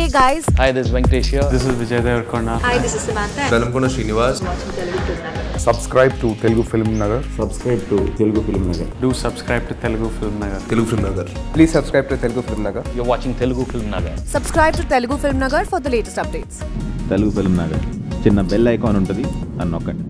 guys. Hi, this is Venkatesh here. This is Vijay Devarkonda. Hi, this is Samantha. Velamkona Srinivas. Subscribe to Telugu FilmNagar. Subscribe to Telugu FilmNagar. Do subscribe to Telugu FilmNagar. Telugu FilmNagar. Please subscribe to Telugu FilmNagar. You're watching Telugu FilmNagar. Subscribe to Telugu FilmNagar for the latest updates. Telugu FilmNagar. చిన్న bell icon ఉంటుంది, దాన్ని నొక్కండి.